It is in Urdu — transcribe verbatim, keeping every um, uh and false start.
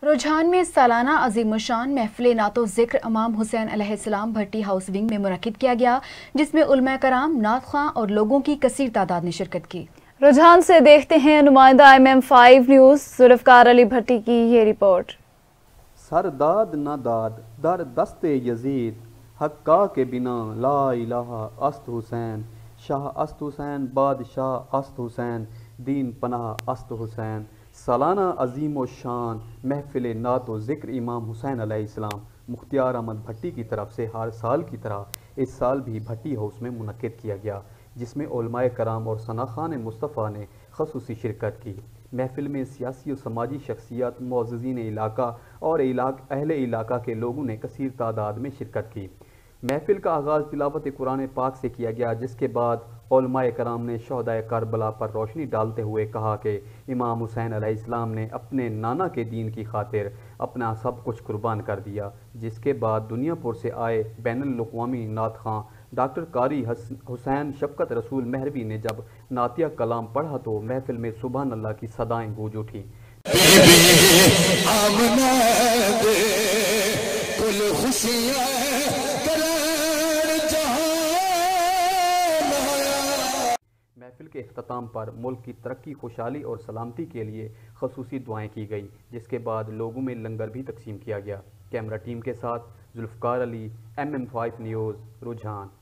رجحان میں سالانہ عظیم الشان محفل نعت و ذکر امام حسین علیہ السلام بھٹی ہاؤس ونگ میں منعقد کیا گیا، جس میں علماء کرام، نعت خواں اور لوگوں کی کثیر تعداد نے شرکت کی۔ رجحان سے دیکھتے ہیں نمائندہ M M five news Zulfiqar Ali Bhatti کی یہ رپورٹ۔ سر داد نہ داد در دست یزید، حقا کے بنا لا الہ است حسین، شاہ است حسین بادشاہ است حسین، دین پناہ است حسین۔ سالانہ عظیم و شان محفل نعت و ذکر امام حسین علیہ السلام مختار احمد بھٹی کی طرف سے ہر سال کی طرح اس سال بھی بھٹی ہاؤس میں منعقد کیا گیا، جس میں علماء کرام اور ثناخوان مصطفیٰ نے خصوصی شرکت کی۔ محفل میں سیاسی و سماجی شخصیات، معززین علاقہ اور اہل علاقہ کے لوگوں نے کثیر تعداد میں شرکت کی۔ محفل کا آغاز تلاوت قرآن پاک سے کیا گیا، جس کے بعد علماء کرام نے شہداء کربلا پر روشنی ڈالتے ہوئے کہا کہ امام حسین علیہ السلام نے اپنے نانا کے دین کی خاطر اپنا سب کچھ قربان کر دیا۔ جس کے بعد دنیا پور سے آئے بین الاقوامی نعت خواں ڈاکٹر قاری حسین شفقت رسول مہروی نے جب نعتیہ کلام پڑھا تو محفل میں سبحان اللہ کی صدائیں گونج اٹھیں۔ محفل کے اختتام پر ملک کی ترقی، خوشحالی اور سلامتی کے لیے خصوصی دعائیں کی گئی، جس کے بعد لوگوں میں لنگر بھی تقسیم کیا گیا۔ کیمرہ ٹیم کے ساتھ Zulfiqar Ali, M M five news, رجحان۔